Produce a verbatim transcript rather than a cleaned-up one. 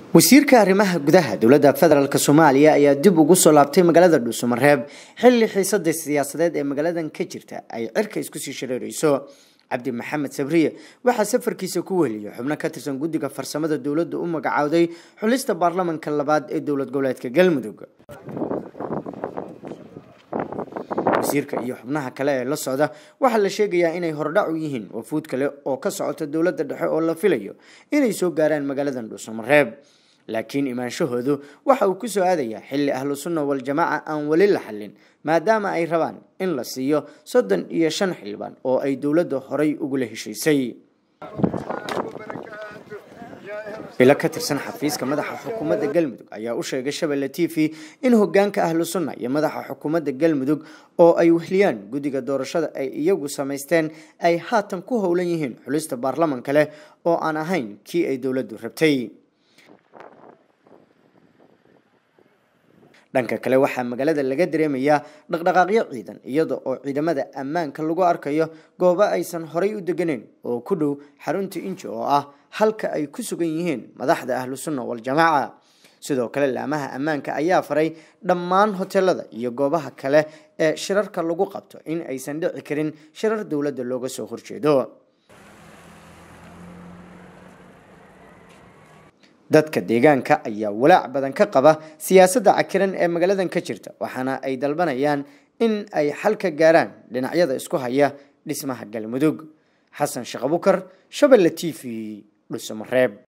wasiirka arrimaha gudaha dowladda federaalka Soomaaliya ayaa dib ugu soo laabtay magaalada Dhuuso-Mareeb xilli xiisadda siyaasadeed ee magaaladan ka jirta ay cirka isku sii shareerayso. Cabdi Maxamed Sabriye waxa safarkiisa ku weheliyay xubno ka tirsan guddiga farsamada dowladda u magacaaday xulista baarlamaanka labaad ee dowlad goboleedka Galmudug. wasiirka iyo xubnaha kale ee la socda waxa la sheegayaa inay hordhac u yihiin wafuud kale oo ka socota dowladda dhexe oo la filayo inay soo gaaraan magaaladan Dhuuso-Mareeb. laakiin imaanshahoodu waxa uu ku soo aadayaa xilli ahlu sunna wal jamaa aan wali la xallin maadaama ay rabaan in la siiyo soddon iyo shan xildhibaan oo ay dowladda horay ugu la heshiisay. ila ka tirsan xafiiska madaxa xukuumadda Galmudug ayaa u sheegay Shabeelle T V in hoggaanka ahlu sunna iyo madaxa xukuumadda Galmudug oo ay wehliyaan guddiga doorashada ay iyagu sameysteen ay haatan ku howlan yihiin xulista baarlamaan kale oo aan ahayn kii ay dowladdu rabtay. dhanka kale waxaa magaalada laga dareemayaa dhaqdhaqaaqyo ciidan iyada oo ciidamada ammaanka lagu arkayo goobo aysan horay u deganeen oo ku dhow xarunta Inji oo ah halka ay ku sugan yihiin madaxda ahlu sunna wal jamaa. sidoo kale laamaha ammaanka ayaa faray dhammaan hoteelada iyo goobaha kale ee shirarka lagu qabto in aysan dhici karin shirar dowladda looga soo horjeedo. dadka deegaanka ayaa walaac badan ka qaba siyaasadda cakiran ee magaaladan ka jirta waxaana ay dalbanayaan in ay xal ka gaaraan dhinacyada isku haya dhismaha Galmudug. Xasan Shaqabukar, Shabeelle T V, Dhuuso-Mareeb.